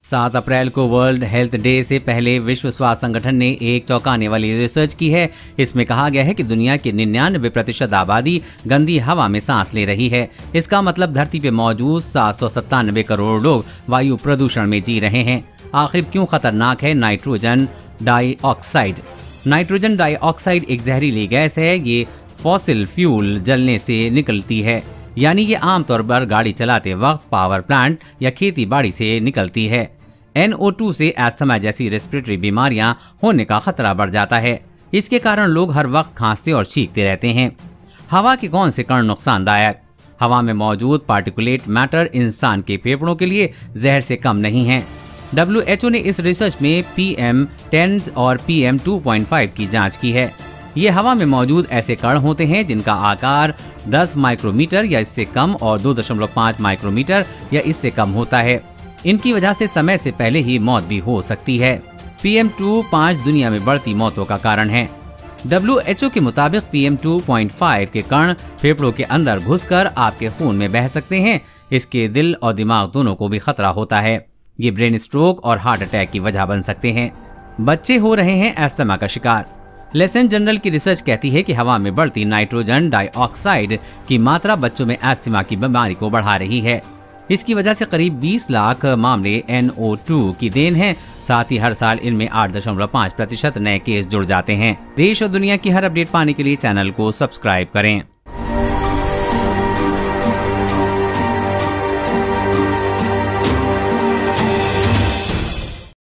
7 अप्रैल को world health day से पहले विश्व स्वास्थ्य संगठन ने एक चौंकाने वाली रिसर्च की है। इसमें कहा गया है कि दुनिया की 99% आबादी गंदी हवा में सांस ले रही है। इसका मतलब धरती पे मौजूद 797 करोड़ लोग वायु प्रदूषण में जी रहे हैं। आखिर क्यों खतरनाक है नाइट्रोजन डाइऑक्साइड? नाइट्रोजन डाइऑक्साइड एक जहरीली गैस है। ये फॉसिल फ्यूल जलने से निकलती है, यानी ये आमतौर पर गाड़ी चलाते वक्त, पावर प्लांट या खेती बाड़ी से निकलती है। NO2 से अस्थमा जैसी रेस्पिरेटरी बीमारियां होने का खतरा बढ़ जाता है। इसके कारण लोग हर वक्त खांसते और छींकते रहते हैं। हवा के कौन से कण नुकसानदायक? हवा में मौजूद पार्टिकुलेट मैटर इंसान के फेफड़ों के लिए जहर से कम नहीं है। WHO ने इस रिसर्च में PM10 और PM2.5 की जांच की है। ये हवा में मौजूद ऐसे कण होते हैं जिनका आकार 10 माइक्रोमीटर या इससे कम और 2.5 माइक्रोमीटर या इससे कम होता है। इनकी वजह से समय से पहले ही मौत भी हो सकती है। PM2.5 दुनिया में बढ़ती मौतों का कारण है। WHO के मुताबिक PM2.5 के कण फेफड़ों के अंदर घुसकर आपके खून में बह सकते हैं। इसके दिल और दिमाग दोनों को भी खतरा होता है। ये ब्रेन स्ट्रोक और हार्ट अटैक की वजह बन सकते हैं। बच्चे हो रहे हैं अस्थमा का शिकार। लेसन जनरल की रिसर्च कहती है कि हवा में बढ़ती नाइट्रोजन डाइऑक्साइड की मात्रा बच्चों में अस्थमा की बीमारी को बढ़ा रही है। इसकी वजह से करीब 20 लाख मामले NO2 की देन है। साथ ही हर साल इनमें 8.5% नए केस जुड़ जाते हैं। देश और दुनिया की हर अपडेट पाने के लिए चैनल को सब्सक्राइब करें।